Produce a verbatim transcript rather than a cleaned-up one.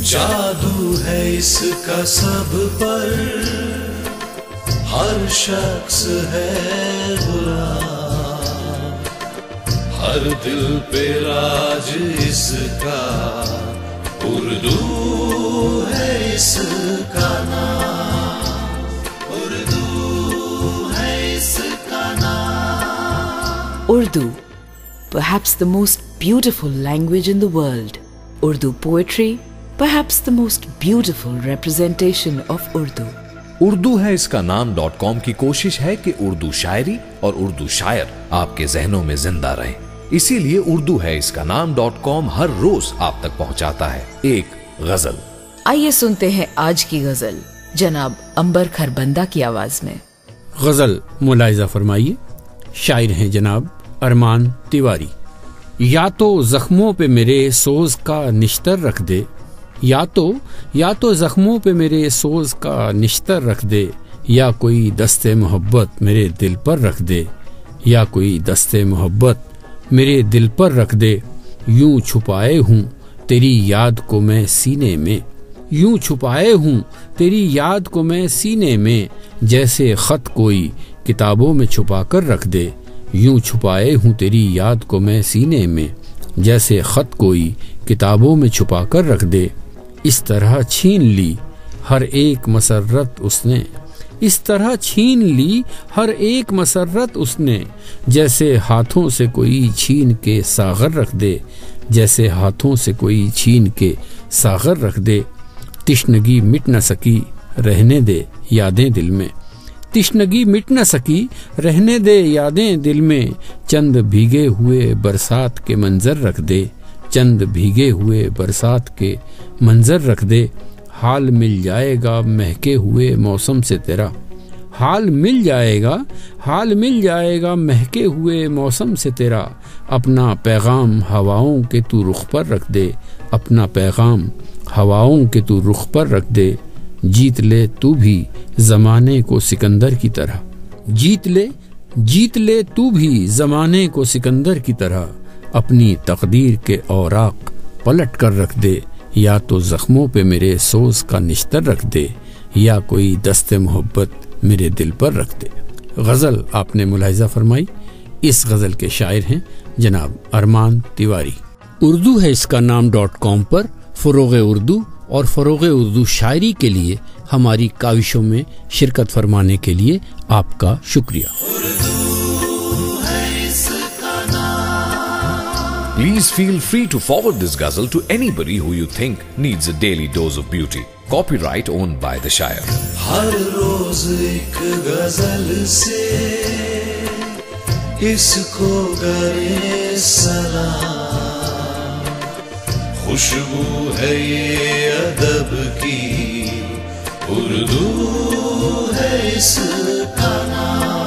جادو ہے اس کا سب پر، ہر شخص ہے غلام، ہر دل پہ راج اس کا، اردو ہے اس کا نام، اردو ہے اس کا نام۔ Urdu, perhaps the most beautiful language in the world. Urdu poetry, perhaps the most beautiful representation of Urdu. Urdu ہے اس کا نام ڈاٹ کام کی کوشش ہے کہ اردو شاعری اور اردو شاعر آپ کے ذہنوں میں زندہ رہیں، اسی لیے اردو ہے اس کا نام ڈاٹ کام ہر روز آپ تک پہنچاتا ہے ایک غزل۔ آئیے سنتے ہیں آج کی غزل جناب امبر کھربندہ کی آواز میں۔ غزل ملاحظہ فرمائیے، شاعر ہیں جناب ارمان تیواری۔ یا تو زخموں پہ میرے سوز کا نشتر رکھ دے، یا تو یا تو زخموں پہ میرے سوز کا نشتر رکھ دے، یا کوئی دست محبت میرے دل پر رکھ دے، یا کوئی دست محبت میرے دل پر رکھ دے، یوں چھپائے ہوں تیری یاد کو میں سینے میں، یوں چھپائے ہوں تیری یاد کو میں سینے میں، جیسے خط کوئی کتابوں میں چھپا کر رکھ دے، یوں چھپائے ہوں تیری یاد کو میں سینے میں، جیسے خط کوئی کتابوں میں چھپا کر رکھ دے، اس طرح چھین لی ہر ایک مسرت اس نے، اس طرح چھین لی ہر ایک مسرت اس نے، جیسے ہاتھوں سے کوئی چھین کے ساغر رکھ دے، جیسے ہاتھوں سے کوئی چھین کے ساغر رکھ دے، تشنگی مٹ نہ سکی رہنے دے یادیں دل میں، تشنگی مٹ نہ سکی رہنے دے یادیں دل میں، چند بھیگے ہوئے برسات کے منظر رکھ دے، چند بھیگے ہوئے برسات کے منظر رکھ دے، حال مل جائے گا مہکے ہوئے موسم سے تیرا، حال مل جائے گا حال مل جائے گا مہکے ہوئے موسم سے تیرا، اپنا پیغام ہواؤں کے تو رخ پر رکھ دے، اپنا پیغام ہواؤں کے تو رخ پر رکھ دے، جیت لے تو بھی زمانے کو سکندر کی طرح، جیت لے جیت لے تو بھی زمانے کو سکندر کی طرح، اپنی تقدیر کے اوراق پلٹ کر رکھ دے، یا تو زخموں پہ میرے سوز کا نشتر رکھ دے، یا کوئی دست محبت میرے دل پر رکھ دے۔ غزل آپ نے ملاحظہ فرمائی۔ اس غزل کے شاعر ہیں جناب ارمان تیواری۔ اردو ہے اس کا نام ڈاٹ کام پر فروغ اردو اور فروغ اردو شاعری کے لیے ہماری کاوشوں میں شرکت فرمانے کے لیے آپ کا شکریہ۔ Please feel free to forward this ghazal to anybody who you think needs a daily dose of beauty. Copyright owned by the Shayar. ہر روز ایک غزل سے اس کو کرے سلام، خوشبو ہے یہ ادب کی، اردو ہے اس کا نام۔